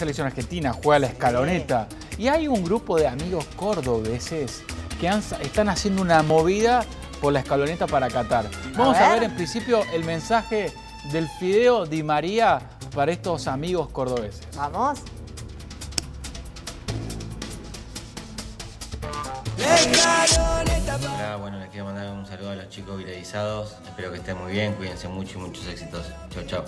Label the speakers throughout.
Speaker 1: selección argentina, juega la Escaloneta. Y hay un grupo de amigos cordobeses que están haciendo una movida por la Escaloneta para Qatar. Vamos a ver en principio el mensaje del Fideo Di María para estos amigos cordobeses.
Speaker 2: Vamos.
Speaker 3: Hola, bueno, les quiero mandar un saludo a los chicos viralizados. Espero que estén muy bien, cuídense mucho y muchos éxitos. Chau, chau.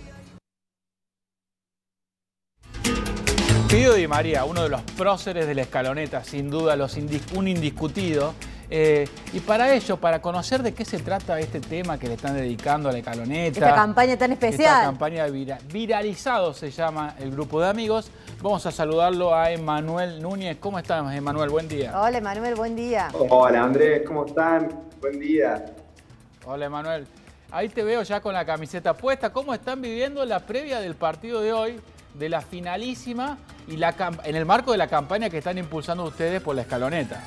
Speaker 1: Fideo Di María, uno de los próceres de la Escaloneta, sin duda un indiscutido. Y para ello, para conocer de qué se trata este tema que le están dedicando a la Escaloneta.
Speaker 2: Esta campaña tan especial.
Speaker 1: Esta campaña Viralizado se llama el grupo de amigos. Vamos a saludarlo a Emanuel Núñez. ¿Cómo estás, Emanuel? Buen día.
Speaker 2: Hola, Emanuel, buen día.
Speaker 4: Hola, Andrés, ¿cómo están? Buen día.
Speaker 1: Hola, Emanuel. Ahí te veo ya con la camiseta puesta. ¿Cómo están viviendo la previa del partido de hoy, de la finalísima, y en el marco de la campaña que están impulsando ustedes por la Escaloneta?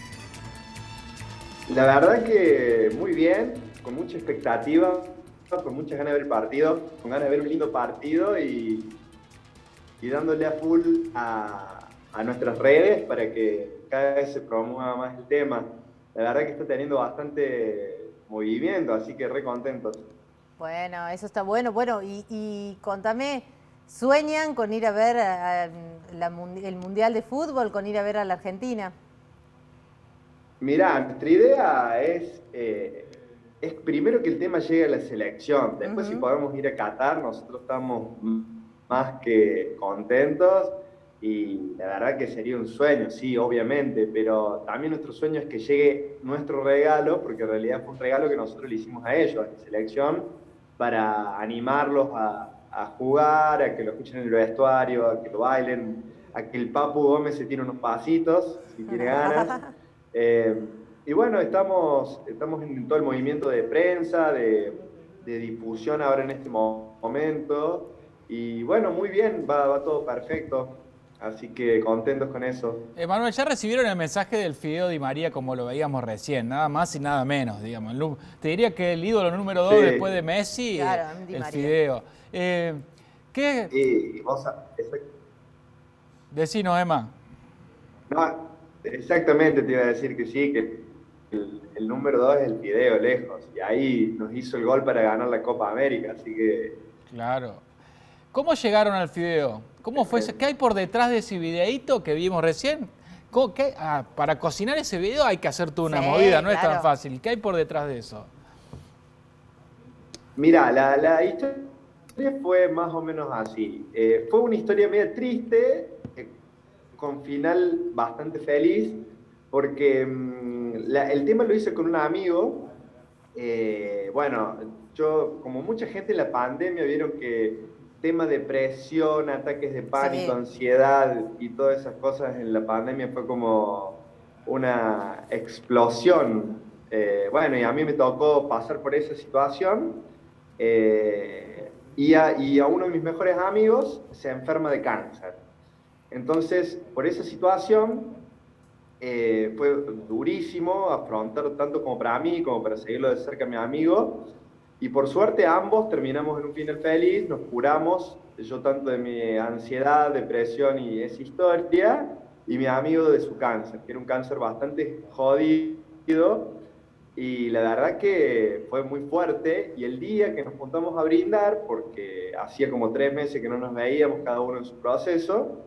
Speaker 4: La verdad que muy bien, con mucha expectativa, con muchas ganas de ver el partido, con ganas de ver un lindo partido y dándole a full a nuestras redes para que cada vez se promueva más el tema. La verdad que está teniendo bastante movimiento, así que re contentos.
Speaker 2: Bueno, eso está bueno. Bueno, y contame, ¿sueñan con ir a ver el Mundial de Fútbol, con ir a ver a la Argentina?
Speaker 4: Mirá, nuestra idea es primero que el tema llegue a la selección. Después, si podemos ir a Qatar, nosotros estamos más que contentos y la verdad que sería un sueño, sí, obviamente, pero también nuestro sueño es que llegue nuestro regalo, porque en realidad fue un regalo que nosotros le hicimos a ellos, a la selección, para animarlos a jugar, a que lo escuchen en el vestuario, a que lo bailen, a que el Papu Gómez se tire unos pasitos, si tiene ganas. Y bueno, estamos en todo el movimiento de prensa, de difusión ahora en este momento. Y bueno, muy bien, va todo perfecto. Así que contentos con eso.
Speaker 1: Manuel, ya recibieron el mensaje del Fideo Di María como lo veíamos recién, nada más y nada menos, digamos. Te diría que el ídolo número 2 después de Messi,
Speaker 2: claro,
Speaker 1: el Fideo. ¿Qué?
Speaker 4: Sí,
Speaker 1: Decinos, Emma.
Speaker 4: No, exactamente, te iba a decir que sí, que el número 2 es el Fideo, lejos. Y ahí nos hizo el gol para ganar la Copa América, así que...
Speaker 1: Claro. ¿Cómo llegaron al Fideo? ¿Cómo fue? ¿Qué hay por detrás de ese videíto que vimos recién? Para cocinar ese video hay que hacer toda una movida, no es tan fácil. ¿Qué hay por detrás de eso?
Speaker 4: Mira, la historia fue más o menos así. Fue una historia medio triste, con final bastante feliz, porque el tema lo hice con un amigo. Bueno, yo, como mucha gente en la pandemia, vieron que tema depresión, ataques de pánico, ansiedad y todas esas cosas en la pandemia fue como una explosión. Bueno, y a mí me tocó pasar por esa situación y a uno de mis mejores amigos se enferma de cáncer. Entonces, por esa situación fue durísimo afrontar tanto como para mí, como para seguirlo de cerca a mi amigo. Y por suerte ambos terminamos en un final feliz, nos curamos, yo tanto de mi ansiedad, depresión y esa historia, y mi amigo de su cáncer, que era un cáncer bastante jodido. Y la verdad que fue muy fuerte, y el día que nos juntamos a brindar, porque hacía como 3 meses que no nos veíamos cada uno en su proceso,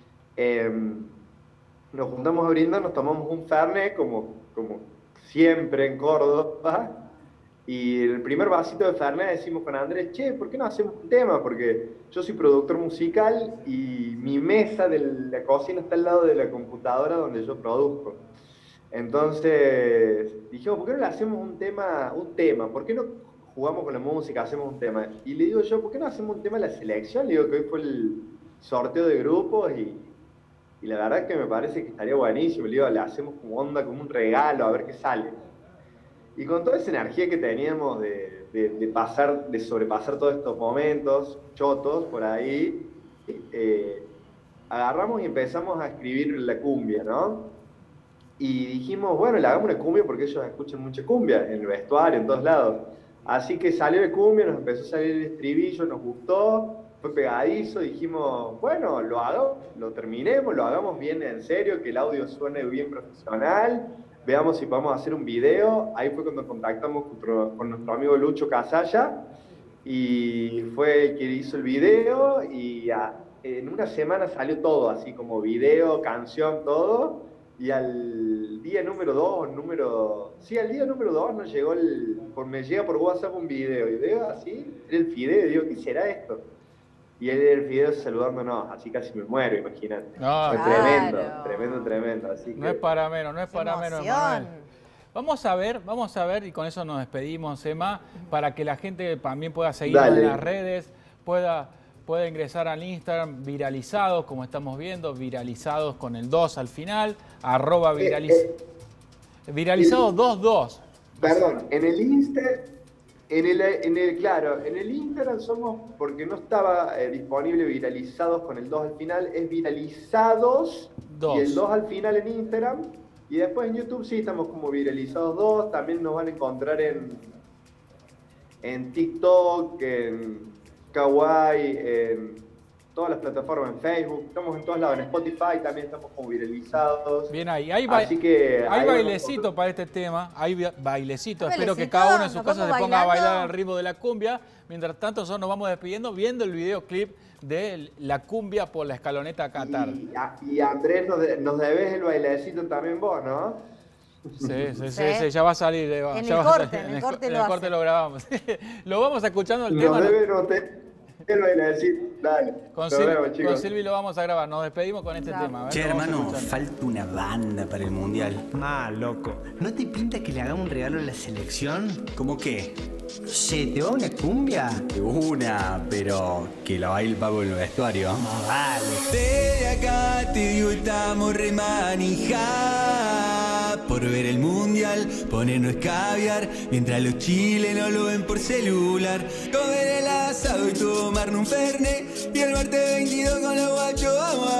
Speaker 4: nos juntamos a brindar, nos tomamos un fernet, como siempre en Córdoba, y el primer vasito de fernet decimos con Andrés, che, ¿por qué no hacemos un tema? Porque yo soy productor musical y mi mesa de la cocina está al lado de la computadora donde yo produzco. Entonces dijimos, ¿por qué no le hacemos un tema? ¿Por qué no jugamos con la música, hacemos un tema? Y le digo yo, ¿por qué no hacemos un tema de la selección? Le digo que hoy fue el sorteo de grupos y la verdad que me parece que estaría buenísimo. Le digo, le hacemos como onda, como un regalo, a ver qué sale. Y con toda esa energía que teníamos de sobrepasar todos estos momentos chotos por ahí, agarramos y empezamos a escribir la cumbia, ¿no? Y dijimos, bueno, le hagamos una cumbia porque ellos escuchan mucha cumbia en el vestuario, en todos lados. Así que salió la cumbia, nos empezó a salir el estribillo, nos gustó, fue pegadizo, dijimos, bueno, lo terminemos, lo hagamos bien en serio, que el audio suene bien profesional, veamos si podemos hacer un video. Ahí fue cuando contactamos con nuestro amigo Lucho Casalla, y fue el que hizo el video, y en una semana salió todo, así como video, canción, todo, y al día número 2, al día número 2 nos llegó me llega por WhatsApp un video, y veo así, era el Fideo, y digo, ¿qué será esto? Y él era el Fideo saludándonos, así casi me muero, imagínate.
Speaker 1: No,
Speaker 4: fue tremendo, así que...
Speaker 1: No es para menos, Emanuel. Vamos a ver, y con eso nos despedimos, Emma, para que la gente también pueda seguirnos en las redes, pueda ingresar al Instagram, viralizados, como estamos viendo, viralizados con el 2 al final, viralizados 22.
Speaker 4: Perdón, en el Instagram somos, porque no estaba disponible viralizados con el 2 al final, es viralizados 2. Y el 2 al final en Instagram. Y después en YouTube sí estamos como viralizados 2. También nos van a encontrar en TikTok, en Kawaii, en todas las plataformas, en Facebook. Estamos en todos lados, en Spotify también estamos como viralizados.
Speaker 1: Bien ahí.
Speaker 4: Así que
Speaker 1: hay bailecito para este tema. Hay bailecito. Espero que cada uno en su casa se ponga a bailar al ritmo de la cumbia. Mientras tanto, nosotros nos vamos despidiendo viendo el videoclip de la cumbia por la Escaloneta Qatar.
Speaker 4: Y Andrés, nos debes el bailecito también vos, ¿no?
Speaker 1: Sí, ya va a salir.
Speaker 2: En el corte
Speaker 1: lo grabamos. Lo vamos escuchando el tema.
Speaker 4: El bailecito, dale.
Speaker 1: Con Silvi lo vamos a grabar. Nos despedimos con este tema.
Speaker 5: Che, hermano, falta una banda para el Mundial.
Speaker 6: Loco. ¿No te pinta que le hagamos un regalo a la selección?
Speaker 5: ¿Cómo qué?
Speaker 6: No sé, ¿te va una cumbia?
Speaker 5: Una, pero que la baile el Paco en el vestuario.
Speaker 6: Vale.
Speaker 7: Desde acá te digo, estamos remanija por ver el mundial, ponernos caviar, mientras los chilenos lo ven por celular. Comer el asado y tomarnos un fernet, y el martes 22 con los guachos vamos a